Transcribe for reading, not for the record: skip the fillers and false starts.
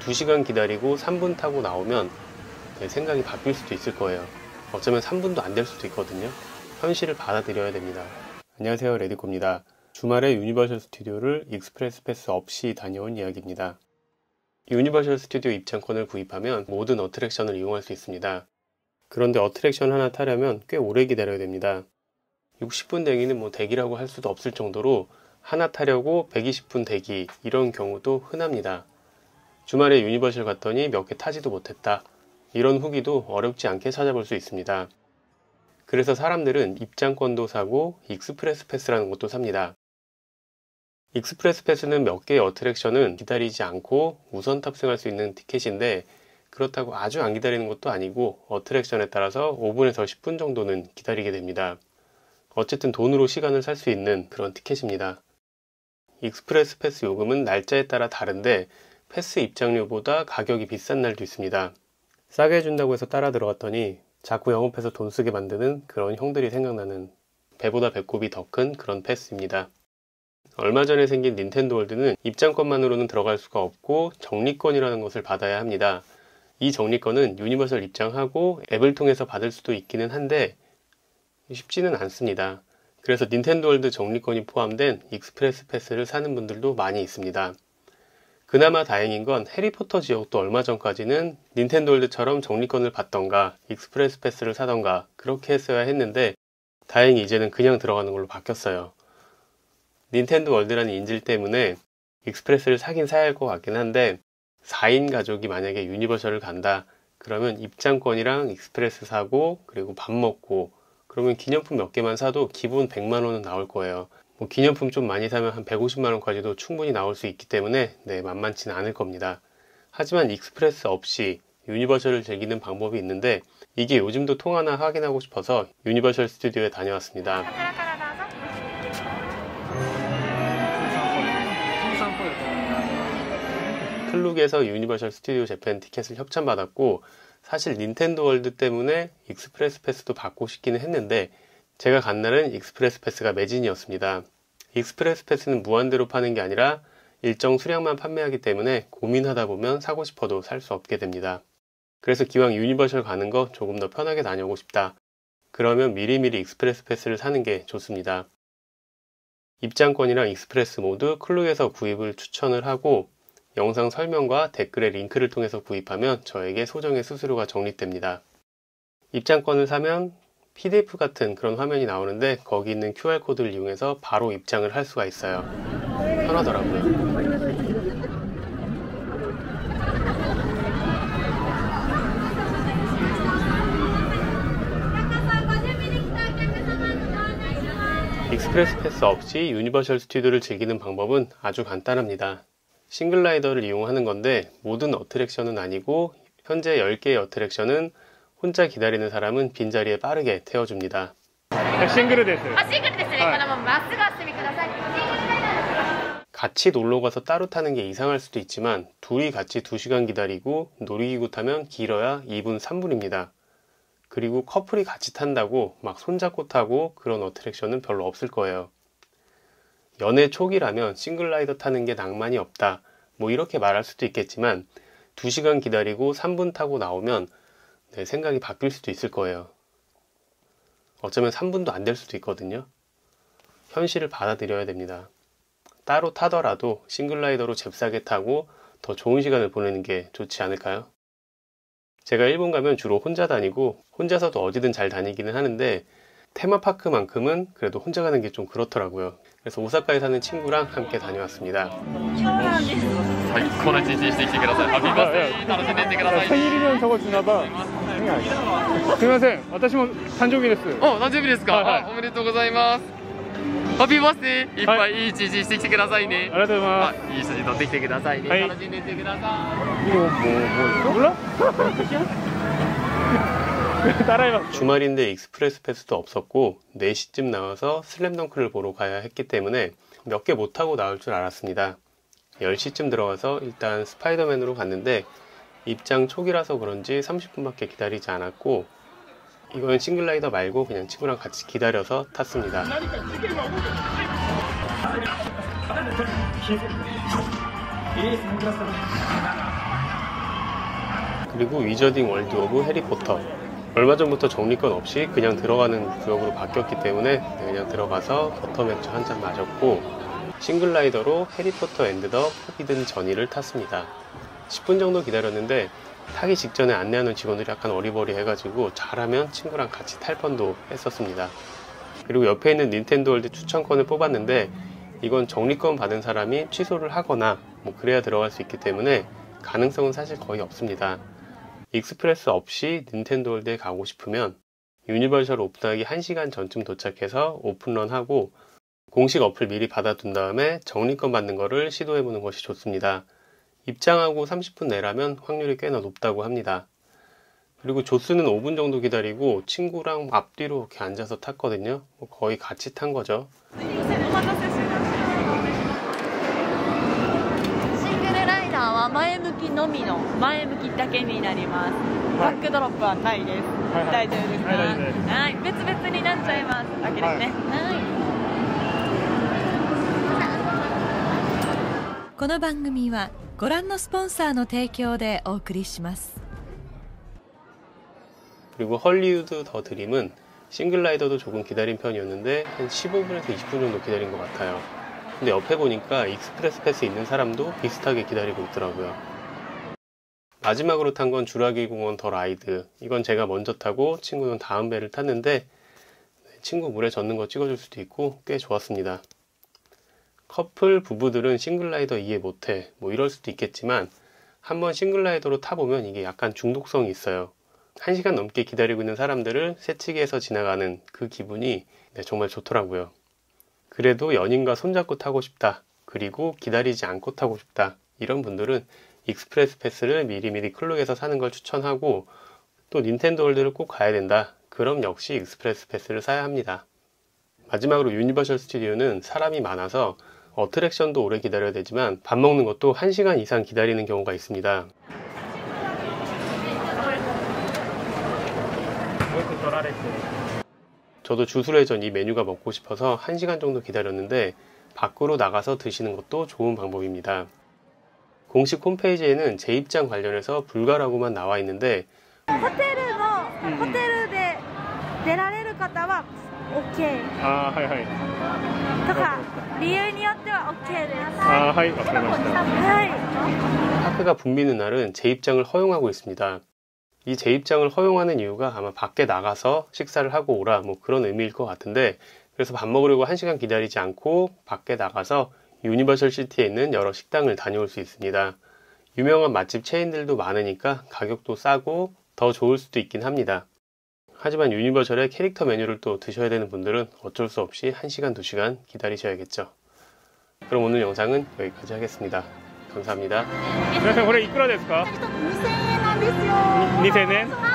2시간 기다리고 3분 타고 나오면 생각이 바뀔 수도 있을 거예요. 어쩌면 3분도 안 될 수도 있거든요. 현실을 받아들여야 됩니다. 안녕하세요, 레디코입니다. 주말에 유니버셜 스튜디오를 익스프레스 패스 없이 다녀온 이야기입니다. 유니버셜 스튜디오 입장권을 구입하면 모든 어트랙션을 이용할 수 있습니다. 그런데 어트랙션 하나 타려면 꽤 오래 기다려야 됩니다. 60분 대기는 대기라고 할 수도 없을 정도로 하나 타려고 120분 대기, 이런 경우도 흔합니다. 주말에 유니버셜 갔더니 몇 개 타지도 못했다, 이런 후기도 어렵지 않게 찾아볼 수 있습니다. 그래서 사람들은 입장권도 사고 익스프레스 패스라는 것도 삽니다. 익스프레스 패스는 몇 개의 어트랙션은 기다리지 않고 우선 탑승할 수 있는 티켓인데, 그렇다고 아주 안 기다리는 것도 아니고 어트랙션에 따라서 5분에서 10분 정도는 기다리게 됩니다. 어쨌든 돈으로 시간을 살 수 있는 그런 티켓입니다. 익스프레스 패스 요금은 날짜에 따라 다른데 패스 입장료보다 가격이 비싼 날도 있습니다. 싸게 해준다고 해서 따라 들어갔더니 자꾸 영업해서 돈 쓰게 만드는 그런 형들이 생각나는, 배보다 배꼽이 더 큰 그런 패스입니다. 얼마 전에 생긴 닌텐도 월드는 입장권만으로는 들어갈 수가 없고 적립권이라는 것을 받아야 합니다. 이 적립권은 유니버설 입장하고 앱을 통해서 받을 수도 있기는 한데 쉽지는 않습니다. 그래서 닌텐도 월드 적립권이 포함된 익스프레스 패스를 사는 분들도 많이 있습니다. 그나마 다행인 건 해리포터 지역도 얼마 전까지는 닌텐도 월드처럼 적립권을 받던가 익스프레스 패스를 사던가 그렇게 했어야 했는데, 다행히 이제는 그냥 들어가는 걸로 바뀌었어요. 닌텐도 월드라는 인질 때문에 익스프레스를 사긴 사야 할 것 같긴 한데, 4인 가족이 만약에 유니버셜을 간다 그러면 입장권이랑 익스프레스 사고 그리고 밥 먹고 그러면 기념품 몇 개만 사도 기본 100만원은 나올 거예요. 기념품 좀 많이 사면 한 150만원까지도 충분히 나올 수 있기 때문에 만만치는 않을 겁니다. 하지만 익스프레스 없이 유니버셜을 즐기는 방법이 있는데, 이게 요즘도 통하나 확인하고 싶어서 유니버셜 스튜디오에 다녀왔습니다. 클룩에서 유니버셜 스튜디오 재팬 티켓을 협찬받았고, 사실 닌텐도 월드 때문에 익스프레스 패스도 받고 싶기는 했는데 제가 간 날은 익스프레스 패스가 매진이었습니다. 익스프레스 패스는 무한대로 파는 게 아니라 일정 수량만 판매하기 때문에 고민하다 보면 사고 싶어도 살 수 없게 됩니다. 그래서 기왕 유니버셜 가는 거 조금 더 편하게 다녀오고 싶다 그러면 미리미리 익스프레스 패스를 사는 게 좋습니다. 입장권이랑 익스프레스 모두 클룩에서 구입을 추천을 하고, 영상 설명과 댓글의 링크를 통해서 구입하면 저에게 소정의 수수료가 적립됩니다. 입장권을 사면 PDF 같은 그런 화면이 나오는데 거기 있는 QR코드를 이용해서 바로 입장을 할 수가 있어요. 편하더라고요. 익스프레스 패스 없이 유니버셜 스튜디오를 즐기는 방법은 아주 간단합니다. 싱글라이더를 이용하는 건데 모든 어트랙션은 아니고 현재 10개의 어트랙션은 혼자 기다리는 사람은 빈자리에 빠르게 태워줍니다. 싱글です. 같이 놀러가서 따로 타는 게 이상할 수도 있지만 둘이 같이 2시간 기다리고 놀이기구 타면 길어야 2분 3분입니다. 그리고 커플이 같이 탄다고 막 손잡고 타고 그런 어트랙션은 별로 없을 거예요. 연애 초기라면 싱글라이더 타는 게 낭만이 없다, 이렇게 말할 수도 있겠지만 2시간 기다리고 3분 타고 나오면 생각이 바뀔 수도 있을 거예요. 어쩌면 3분도 안 될 수도 있거든요. 현실을 받아들여야 됩니다. 따로 타더라도 싱글라이더로 잽싸게 타고 더 좋은 시간을 보내는 게 좋지 않을까요? 제가 일본 가면 주로 혼자 다니고 혼자서도 어디든 잘 다니기는 하는데 테마파크만큼은 그래도 혼자 가는 게 좀 그렇더라고요. 그래서 오사카에 사는 친구랑 함께 다녀왔습니다. 생일이면 저거 주나봐. 수고하세요. 私も誕生日です。 誕生日ですか。おめでとうございます。ハッピーバースデー。いっぱいいい一日してきてくださいね。 ありがとうございます。 いい写真撮ってきてくださいね。楽しんでいってください。 몰라? 주말인데 익스프레스 패스도 없었고 4시쯤 나와서 슬램덩크를 보러 가야 했기 때문에 몇 개 못 타고 나올 줄 알았습니다. 10시쯤 들어가서 일단 스파이더맨으로 갔는데 입장 초기라서 그런지 30분밖에 기다리지 않았고, 이건 싱글라이더 말고 그냥 친구랑 같이 기다려서 탔습니다. 그리고 위저딩 월드 오브 해리포터. 얼마 전부터 정리권 없이 그냥 들어가는 구역으로 바뀌었기 때문에 그냥 들어가서 버터맥주 한 잔 마셨고, 싱글라이더로 해리포터 앤드 더 포비든 저니를 탔습니다. 10분 정도 기다렸는데 타기 직전에 안내하는 직원들이 약간 어리버리 해가지고 잘하면 친구랑 같이 탈 뻔도 했었습니다. 그리고 옆에 있는 닌텐도 월드 추천권을 뽑았는데 이건 정리권 받은 사람이 취소를 하거나 뭐 그래야 들어갈 수 있기 때문에 가능성은 사실 거의 없습니다. 익스프레스 없이 닌텐도 월드에 가고 싶으면 유니버셜 오픈하기 1시간 전쯤 도착해서 오픈런하고 공식 어플 미리 받아둔 다음에 정리권 받는 거를 시도해보는 것이 좋습니다. 입장하고 30분 내라면 확률이 꽤나 높다고 합니다. 그리고 조스는 5분 정도 기다리고 친구랑 앞뒤로 이렇게 앉아서 탔거든요. 거의 같이 탄 거죠. シングルライダーは前向きのみの前向きだけになります。バックドロップはないです。大丈夫ですか？はい、別々になっちゃいますだけですね。はい。 この番組はご覧のスポンサーの提供でお送りします。 그리고 헐리우드 더 드림은 싱글라이더도 조금 기다린 편이었는데 한 15분에서 20분 정도 기다린 것 같아요. 근데 옆에 보니까 익스프레스 패스 있는 사람도 비슷하게 기다리고 있더라고요. 마지막으로 탄 건 주라기 공원 더 라이드. 이건 제가 먼저 타고 친구는 다음 배를 탔는데 친구 물에 젖는 거 찍어줄 수도 있고 꽤 좋았습니다. 커플 부부들은 싱글라이더 이해 못해 뭐 이럴 수도 있겠지만 한번 싱글라이더로 타보면 이게 약간 중독성이 있어요. 1시간 넘게 기다리고 있는 사람들을 새치기해서 지나가는 그 기분이 정말 좋더라고요. 그래도 연인과 손잡고 타고 싶다, 그리고 기다리지 않고 타고 싶다, 이런 분들은 익스프레스 패스를 미리미리 클룩에서 사는 걸 추천하고, 또 닌텐도 월드를 꼭 가야 된다, 그럼 역시 익스프레스 패스를 사야 합니다. 마지막으로 유니버셜 스튜디오는 사람이 많아서 어트랙션도 오래 기다려야 되지만 밥 먹는 것도 1시간 이상 기다리는 경우가 있습니다. 저도 주술회전 이 메뉴가 먹고 싶어서 1시간 정도 기다렸는데 밖으로 나가서 드시는 것도 좋은 방법입니다. 공식 홈페이지에는 재입장 관련해서 불가라고만 나와 있는데 ホテルで出られる方は OK あーはいはいとか理由によっては OK です。 あーはいわかりました。 はい。 카페가 붐비는 날은 재입장을 허용하고 있습니다. 이 재입장을 허용하는 이유가 아마 밖에 나가서 식사를 하고 오라 뭐 그런 의미일 것 같은데, 그래서 밥 먹으려고 1시간 기다리지 않고 밖에 나가서 유니버셜 시티에 있는 여러 식당을 다녀올 수 있습니다. 유명한 맛집 체인들도 많으니까 가격도 싸고 더 좋을 수도 있긴 합니다. 하지만 유니버셜의 캐릭터 메뉴를 또 드셔야 되는 분들은 어쩔 수 없이 1시간, 2시간 기다리셔야겠죠. 그럼 오늘 영상은 여기까지 하겠습니다. 감사합니다. 皆さんこれいくらですか？ 2000円なんですよ。 2000円